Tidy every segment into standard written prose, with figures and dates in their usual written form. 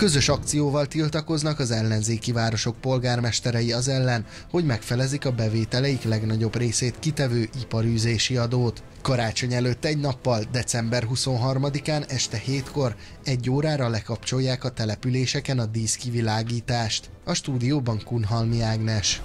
Közös akcióval tiltakoznak az ellenzéki városok polgármesterei az ellen, hogy megfelezik a bevételeik legnagyobb részét kitevő iparűzési adót. Karácsony előtt egy nappal, december 23-án este 7-kor 1 órára lekapcsolják a településeken a díszkivilágítást. A stúdióban Kunhalmi Ágnes.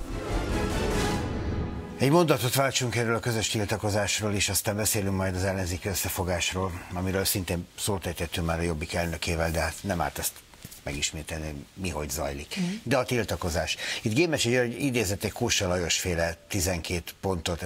Egy mondatot váltsunk erről a közös tiltakozásról, és aztán beszélünk majd az ellenzéki összefogásról, amiről szintén szót ejtettünk már a Jobbik elnökével, de hát nem árt ezt megismételni, mi hogy zajlik. De a tiltakozás. Itt Gémesi György idézett egy Kósa Lajos féle 12 pontot,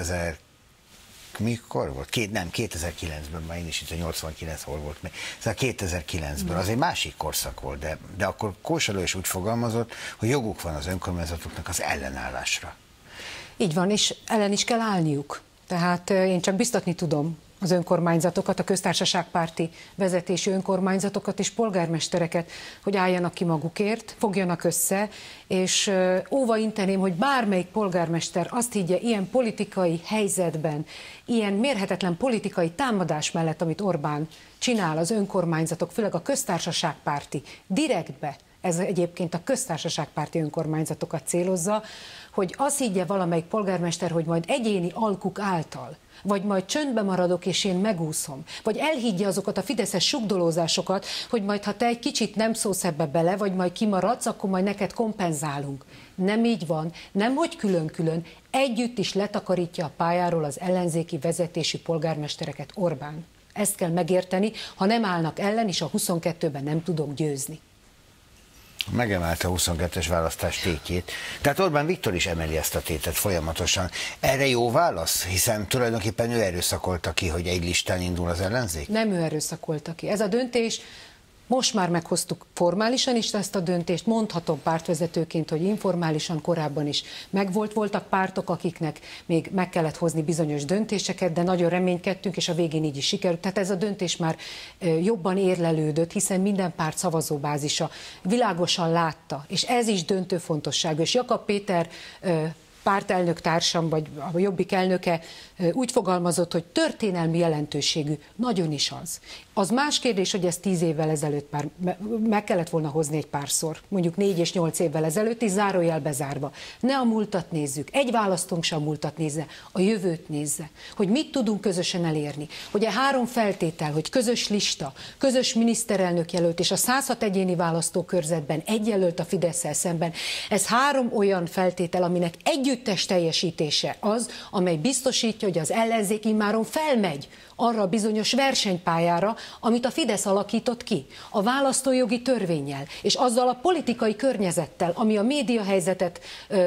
mikor volt? 2009-ben, már én is itt a 89 hol volt még. Szóval 2009-ben, az egy másik korszak volt, de akkor Kósa Lajos úgy fogalmazott, hogy joguk van az önkormányzatoknak az ellenállásra. Így van, és ellen is kell állniuk. Tehát én csak biztatni tudom az önkormányzatokat, a köztársaságpárti vezetésű önkormányzatokat és polgármestereket, hogy álljanak ki magukért, fogjanak össze, és óva inteném, hogy bármelyik polgármester azt higgye ilyen politikai helyzetben, ilyen mérhetetlen politikai támadás mellett, amit Orbán csinál az önkormányzatok, főleg a köztársaságpárti, direktbe, ez egyébként a köztársaságpárti önkormányzatokat célozza, hogy azt higgye valamelyik polgármester, hogy majd egyéni alkuk által, vagy majd csöndbe maradok és én megúszom, vagy elhiggye azokat a fideszes sugdolózásokat, hogy majd ha te egy kicsit nem szólsz ebbe bele, vagy majd kimaradsz, akkor majd neked kompenzálunk. Nem így van, nem hogy külön-külön, együtt is letakarítja a pályáról az ellenzéki vezetésű polgármestereket Orbán. Ezt kell megérteni, ha nem állnak ellen, és a 22-ben nem tudok győzni. Megemelte a 22-es választás tétjét. Tehát Orbán Viktor is emeli ezt a tétet folyamatosan. Erre jó válasz? Hiszen tulajdonképpen ő erőszakolta ki, hogy egy listán indul az ellenzék? Nem ő erőszakolta ki. Ez a döntés, most már meghoztuk formálisan is ezt a döntést, mondhatom pártvezetőként, hogy informálisan korábban is megvolt. Voltak pártok, akiknek még meg kellett hozni bizonyos döntéseket, de nagyon reménykedtünk, és a végén így is sikerült. Tehát ez a döntés már jobban érlelődött, hiszen minden párt szavazóbázisa világosan látta, és ez is döntő fontosságú. És Jakab Péter pártelnök társam, vagy a Jobbik elnöke úgy fogalmazott, hogy történelmi jelentőségű, nagyon is az. Az más kérdés, hogy ezt 10 évvel ezelőtt már meg kellett volna hozni egy párszor, mondjuk 4 és 8 évvel ezelőtt, és zárójelbe zárva. Ne a múltat nézzük, egy választónk sem a múltat nézze, a jövőt nézze, hogy mit tudunk közösen elérni. Hogy a 3 feltétel, hogy közös lista, közös miniszterelnök jelölt, és a 106 egyéni választókörzetben egy jelölt a Fidesszel szemben, ez 3 olyan feltétel, aminek együttes teljesítése az, amely biztosítja, hogy az ellenzék immáron felmegy arra a bizonyos versenypályára, amit a Fidesz alakított ki, a választójogi törvénnyel, és azzal a politikai környezettel, ami a médiahelyzetet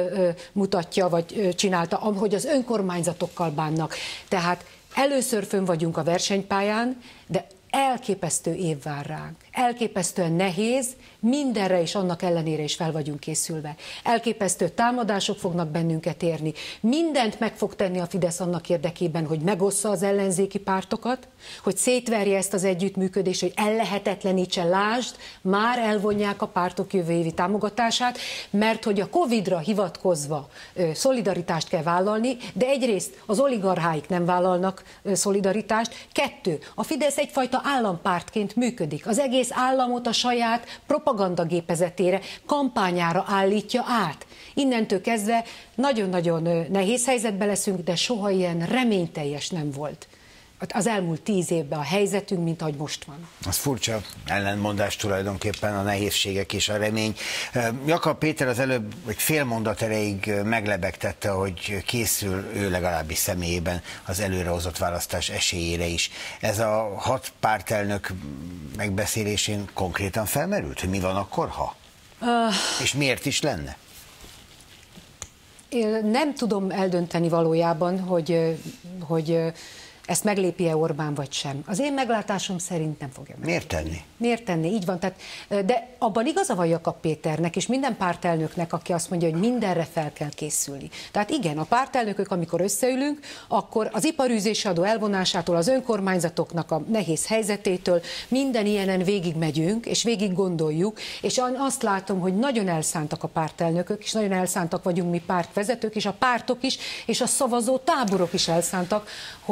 mutatja, vagy csinálta, hogy az önkormányzatokkal bánnak. Tehát először fönn vagyunk a versenypályán, de elképesztő év vár ránk. Elképesztően nehéz, mindenre és annak ellenére is fel vagyunk készülve. Elképesztő támadások fognak bennünket érni. Mindent meg fog tenni a Fidesz annak érdekében, hogy megossza az ellenzéki pártokat, hogy szétverje ezt az együttműködést, hogy ellehetetlenítse, lásd, már elvonják a pártok jövő évi támogatását, mert hogy a Covid-ra hivatkozva szolidaritást kell vállalni, de egyrészt az oligarcháik nem vállalnak szolidaritást, 2. A Fidesz egyfajta állampártként működik. Az egész államot a saját propagandagépezetére, kampányára állítja át. Innentől kezdve nagyon-nagyon nehéz helyzetben leszünk, de soha ilyen reményteljes nem volt az elmúlt 10 évben a helyzetünk, mint ahogy most van. Az furcsa ellentmondás tulajdonképpen, a nehézségek és a remény. Jakab Péter az előbb egy fél mondat erejéig meglebegtette, hogy készül ő legalábbis személyében az előrehozott választás esélyére is. Ez a 6 pártelnök megbeszélésén konkrétan felmerült, hogy mi van akkor, ha? És miért is lenne? Én nem tudom eldönteni valójában, hogy ezt meglépi-e Orbán vagy sem. Az én meglátásom szerint nem fogja meg. Miért tenni? Miért tenni? Így van. Tehát, de abban igaza van Jakab Péternek és minden pártelnöknek, aki azt mondja, hogy mindenre fel kell készülni. Tehát igen, a pártelnökök, amikor összeülünk, akkor az iparűzési adó elvonásától, az önkormányzatoknak a nehéz helyzetétől minden ilyenen végigmegyünk, és végig gondoljuk, és azt látom, hogy nagyon elszántak a pártelnökök, és nagyon elszántak vagyunk mi pártvezetők, és a pártok is, és a szavazó táborok is elszántak, hogy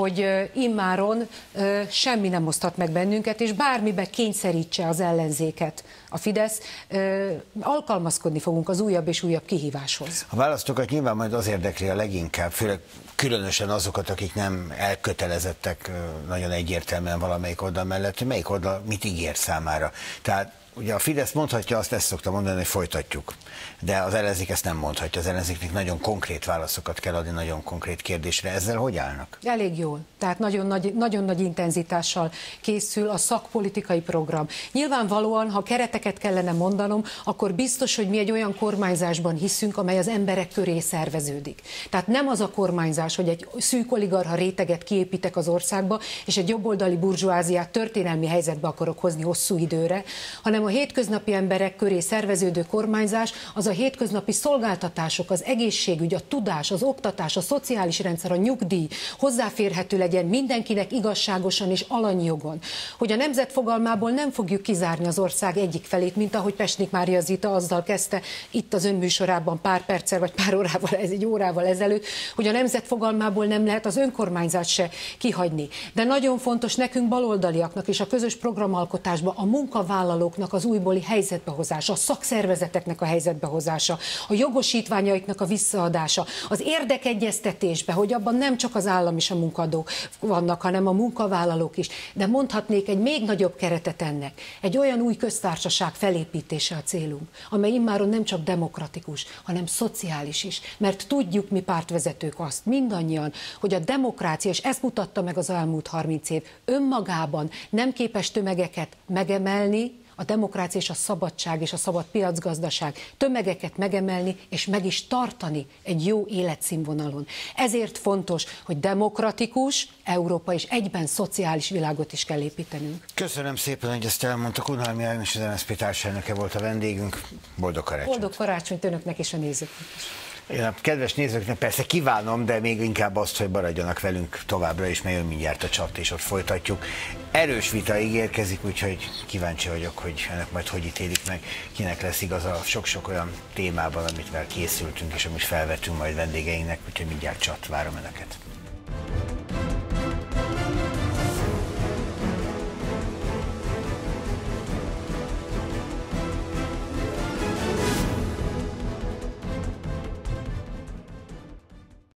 immáron semmi nem oszthat meg bennünket, és bármibe kényszerítse az ellenzéket a Fidesz, alkalmazkodni fogunk az újabb és újabb kihíváshoz. A választókat nyilván majd az érdekli a leginkább, főleg különösen azokat, akik nem elkötelezettek nagyon egyértelműen valamelyik oldal mellett, hogy melyik oldal mit ígér számára. Tehát ugye a Fidesz mondhatja, azt ezt szokta mondani, hogy folytatjuk, de az ellenzék ezt nem mondhatja. Az ellenzéknek nagyon konkrét válaszokat kell adni, nagyon konkrét kérdésre. Ezzel hogy állnak? Elég jól. Tehát nagyon nagy intenzitással készül a szakpolitikai program. Nyilvánvalóan, ha kereteket kellene mondanom, akkor biztos, hogy mi egy olyan kormányzásban hiszünk, amely az emberek köré szerveződik. Tehát nem az a kormányzás, hogy egy szűk oligarcha réteget kiépítek az országba, és egy jobboldali burzsóáziát történelmi helyzetbe akarok hozni hosszú időre, hanem a hétköznapi emberek köré szerveződő kormányzás az a hétköznapi szolgáltatások, az egészségügy, a tudás, az oktatás, a szociális rendszer, a nyugdíj hozzáférhető legyen mindenkinek igazságosan és alanyjogon. Hogy a nemzet fogalmából nem fogjuk kizárni az ország egyik felét, mint ahogy Pestnik Mária Zita azzal kezdte itt az önműsorában pár perccel vagy pár órával, egy órával ezelőtt, hogy a nemzet fogalmából nem lehet az önkormányzát se kihagyni. De nagyon fontos nekünk baloldaliaknak és a közös programalkotásban a munkavállalóknak az újbóli helyzetbehozása, a szakszervezeteknek a helyzetbehozása, a jogosítványaiknak a visszaadása, az érdekegyeztetésbe, hogy abban nem csak az állam és a munkadók vannak, hanem a munkavállalók is. De mondhatnék egy még nagyobb keretet ennek. Egy olyan új köztársaság felépítése a célunk, amely immáron nem csak demokratikus, hanem szociális is. Mert tudjuk mi pártvezetők azt, mindannyian, hogy a demokrácia, és ezt mutatta meg az elmúlt 30 év, önmagában nem képes tömegeket megemelni, a demokrácia és a szabadság és a szabad piacgazdaság tömegeket megemelni és meg is tartani egy jó életszínvonalon. Ezért fontos, hogy demokratikus, Európa és egyben szociális világot is kell építenünk. Köszönöm szépen, hogy ezt elmondtak. Unhalmi Ágnes, az MSZP társelnöke volt a vendégünk. Boldog karácsonyt! Boldog karácsonyt önöknek és a nézőknek is! Én a kedves nézőknek persze kívánom, de még inkább azt, hogy maradjanak velünk továbbra is, mert jön mindjárt a csat, és ott folytatjuk. Erős vita ígérkezik, úgyhogy kíváncsi vagyok, hogy önök majd hogy ítélik meg, kinek lesz igaza sok-sok olyan témában, amit készültünk, és amit felvetünk majd vendégeinknek, úgyhogy mindjárt csat, várom önöket.